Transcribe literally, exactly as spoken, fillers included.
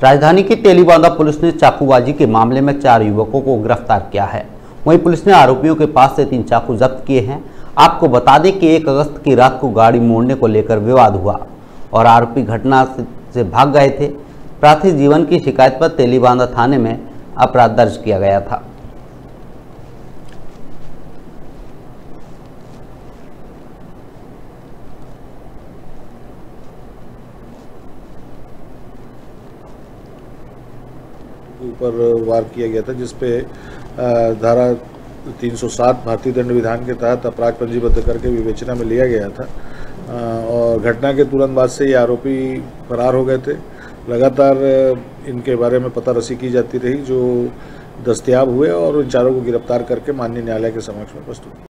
राजधानी की तेलीबांधा पुलिस ने चाकूबाजी के मामले में चार युवकों को गिरफ्तार किया है। वहीं पुलिस ने आरोपियों के पास से तीन चाकू जब्त किए हैं। आपको बता दें कि एक अगस्त की रात को गाड़ी मोड़ने को लेकर विवाद हुआ और आरोपी घटना से भाग गए थे। प्राथमिक जीवन की शिकायत पर तेलीबांधा थाने में अपराध दर्ज किया गया था। ऊपर वार किया गया था, जिसपे धारा तीन सौ सात भारतीय दंड विधान के तहत अपराध पंजीबद्ध करके विवेचना में लिया गया था। और घटना के तुरंत बाद से ये आरोपी फरार हो गए थे। लगातार इनके बारे में पता रसी की जाती रही, जो दस्तयाब हुए और इन चारों को गिरफ्तार करके माननीय न्यायालय के समक्ष में प्रस्तुत